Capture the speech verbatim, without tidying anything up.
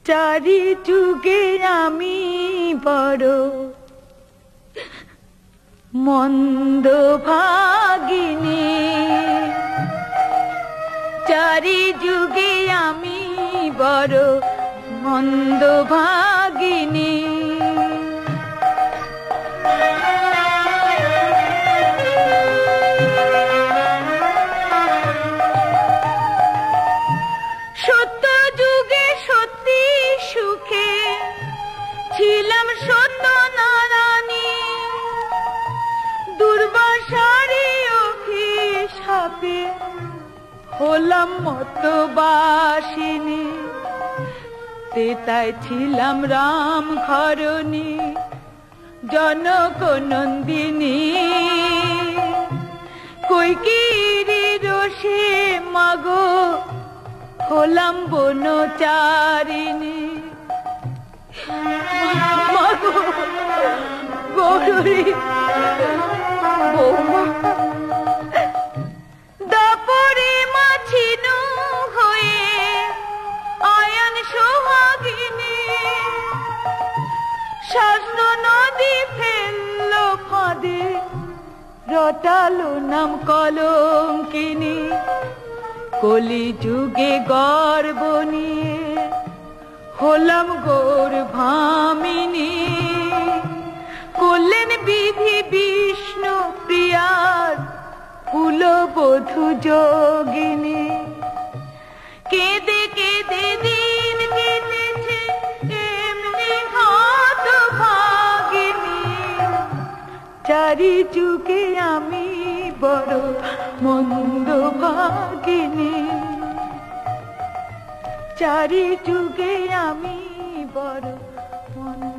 চারি যুগে আমি বড় মন্দ ভাগিনী, চারি যুগে আমি বড় মন্দ ভাগিনী। সত্য যুগে সত্যি সুখে ছিলাম সত্য নারায়ণী, দুর্বাসারে অভিশাপে হলাম মতবাসিনী। তেতায় ছিলাম রাম ঘরণী জনক নন্দিনী, কৈকেয়ীর রোষে মাগো হলাম বনচারিণী। মাগো গৌরী বৌমা দাপরে মাছিনু হয়ে আয়ান সোহাগিনী, শাস্ত্র নদী ফেলল ফাঁদে রটালো নাম কলঙ্কিনী। কলি যুগে গর্ব নিয়ে হলাম গৌরভামিনী, করলেন বিধি বিষ্ণু প্রিয়ার কুলবধূ যোগিনী। কেঁদে কেঁদে দিন কেটেছে এমনি হতভাগিনী, চারি যুগে আমি বড় মন্দ ভাগিনী, চারি যুগে আমি বড় মন্দ